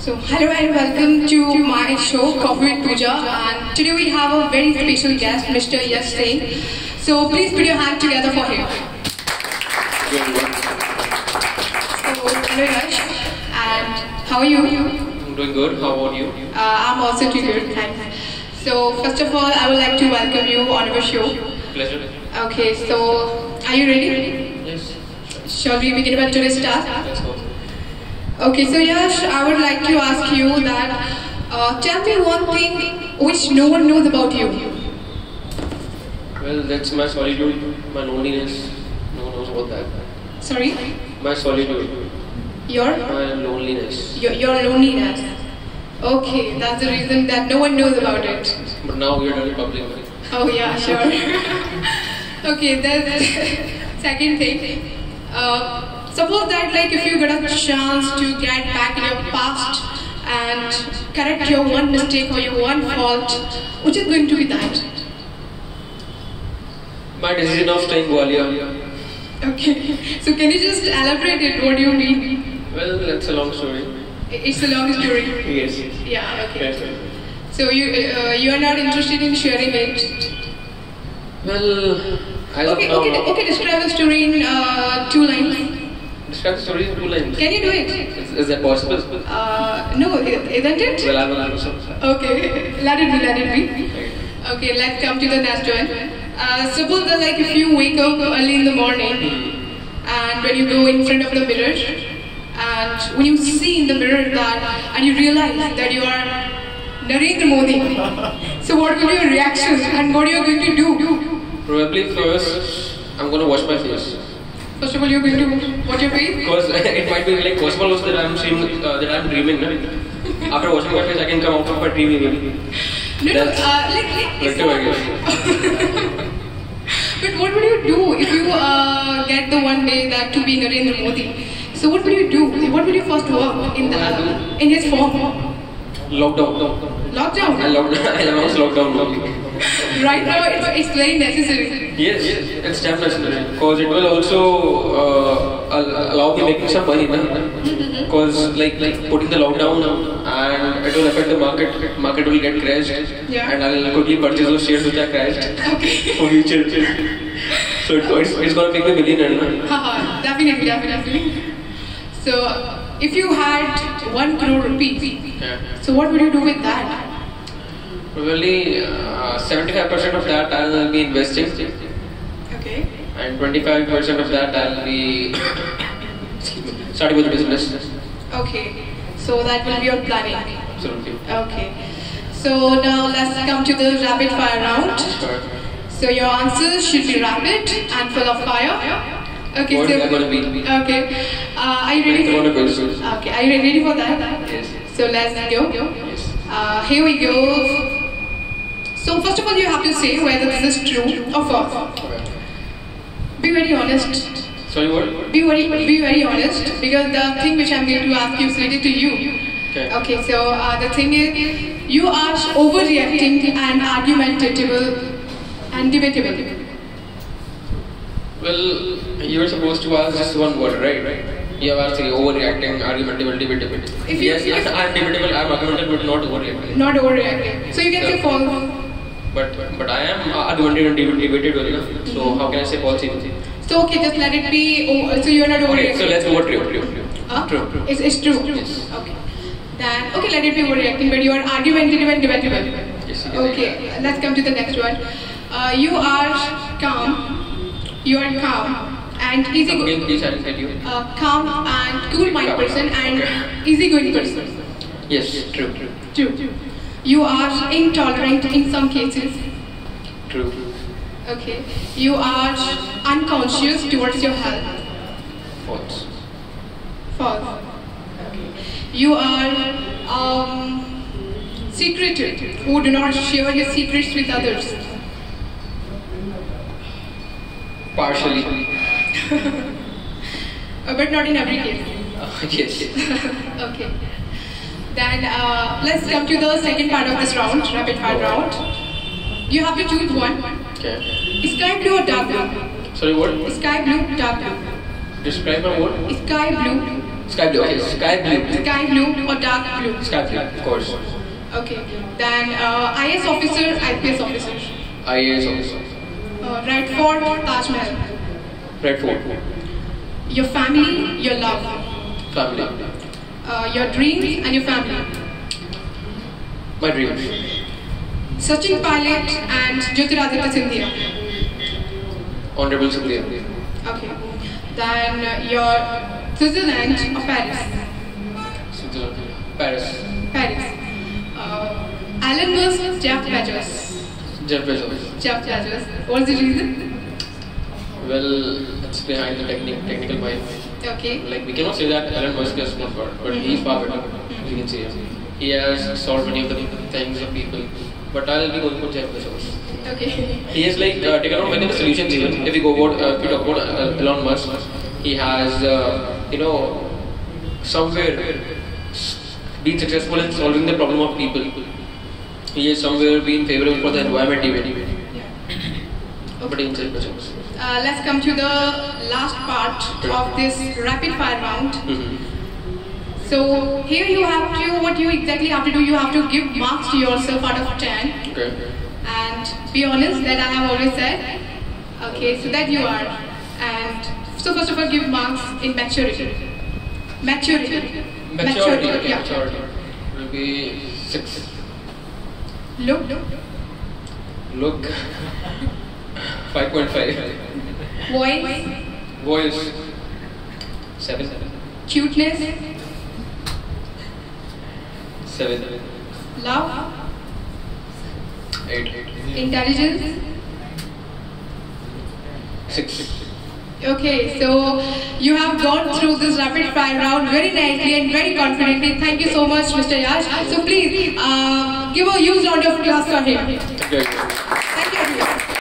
So, hello and welcome to my show, Coffee with Pooja. And today we have a very special guest, Mr. Yash Singh. So, please put your hand together for him. So, hello Yash, and how are you? I'm doing good. How about you? I'm also doing good, thanks. So, first of all, I would like to welcome you on our show. Pleasure. Okay, so are you ready? Yes. Shall we begin about today's task? Let's go. Okay, so Yash, I would like to ask you that tell me one thing which no one knows about you. Well, that's my solitude, my loneliness. No one knows about that. Sorry? My solitude, Your loneliness. your loneliness. Okay, that's the reason that no one knows about it. But now we are doing public. Oh yeah, sure. Okay, then second thing. Suppose that like if you got a chance to get back in your past and correct your one mistake or your one fault, which is going to be that? My decision of staying Gwalior. Okay, so can you just elaborate it? What do you mean? Well, that's a long story. It's a long story. Yes. Yeah. Okay. Yes. So you are not interested in sharing it? Well, as Okay. of now, Okay. Describe a story in 2 lines. describe the story in 2 lines. Can you do it? Is that possible? No, isn't it? Well, I will answer. Okay, let it be. Okay, let's come to the next one. Suppose that like if you wake up early in the morning and when you go in front of the mirror and when you see in the mirror that and you realize that you are Narendra Modi. So what will be your reaction and what are you going to do? Probably first, I'm gonna wash my face. First of all, you're going to wash your face? Because it might be like possible also that I'm seeing, that I'm dreaming. No? After washing my face, I can come out of my dream maybe. No, That's it's productive, I guess. But what would you do if you get the one day that to be Narendra Modi? So what will you do? What will you first work in in his form? Lockdown. Lockdown. I announced lockdown now. Right now, it's very necessary. Yes, it's definitely because it will also allow me making some money, because like putting the lockdown and it will affect the market. Market will get crashed, Yeah. and I'll quickly purchase those shares which are crashed Okay. for future. So it's gonna make me millionaire. No? Haha, definitely. So, if you had 1 crore rupees, Yeah. so what would you do with that? Probably 75% of that I'll be investing, Okay. and 25% of that I'll be starting with business. Okay. So that will be your planning. Absolutely. Okay. So now let's come to the rapid fire round. Sure. So your answers should be rapid and full of fire. Okay. What So is that gonna be? okay. Are you ready? I want to question. Okay. Are you ready for that? Yes. So let's go. Yes. Here we go. So first of all, you have to say whether this is true or false. Okay. Be very honest. Sorry, what? Be very honest because the thing which I'm going to ask you is related to you. Okay. Okay. So the thing is, you are overreacting and argumentative and debatable. Well, you were supposed to ask just one word, right? You have asked overreacting, argumentable, debatable. If you- Yes, I'm debatable, I'm argumentable, but not overreacting. Not overreacting. So you can say false. But I am argumentative and debatable, you know? So how can I say false? So okay, just let it be. So you're not Okay, overreacting. so let's go with true. Huh? True. It's true. Yes. Okay. Then okay, let it be overreacting, but you are argumentative and debatable. Yes, yes. Okay, let's come to the next one. You are calm. You are calm and easygoing. Again, please, I'll tell you. Calm and cool-minded person and Okay. easygoing person. Yes, true. True. You are intolerant in some cases. True. Okay. You are unconscious towards your health. False. False. Okay. You are secretive, who do not share his secrets with others. Partially. But not in every case. Yes. Okay. Then let's come to the second part of this round, rapid fire round. You have to choose one. Okay. Sky blue or dark blue? Sorry, what? Sky blue, dark blue. Describe my what? Sky blue, Sky blue. Okay, sky blue. Sky blue or dark blue? Sky blue, of course. Okay. Then IS officer, IPS officer. IAS officer. Red Fort, Taj Mahal. Red Fort. Your family, your love. Family. Your dreams and your family. My dreams. Sachin Pilot and Jyotiraditya Scindia. Honorable Sindhya. Okay. Then your Switzerland or Paris? Switzerland. Paris. Paris. Elon Musk, Jeff Bezos. Jeff Bezos. Jeff Bezos. What's the reason? Well, it's behind the technical mind. Okay. Like, we cannot say that Elon Musk is not God, but he's far better. We can say he has solved many of the things of people. But I'll be going for Jeff Bezos. Okay. He has taken out many of the solutions. Even if we talk about Elon Musk, he has somewhere been successful in solving the problem of people. He has somewhere been favorable for the environment even. Yeah. But in Jeff Bezos. Let's come to the last part of this rapid fire round. So here you have to, what you exactly have to do, you have to give marks to yourself out of 10. Okay. And be honest, that I have always said. Okay, so that you are. And so first of all, give marks in maturity. Maturity. Okay, Yeah. maturity. Will be 6. Look. Look. 5.5. Voice. Voice. 7. Cuteness. 7. Love. 8. Intelligence. 6. Okay, so you have gone through this rapid fire round very nicely and very confidently. Thank you so much, Mr. Yash. So please give a huge round of applause for him. Okay.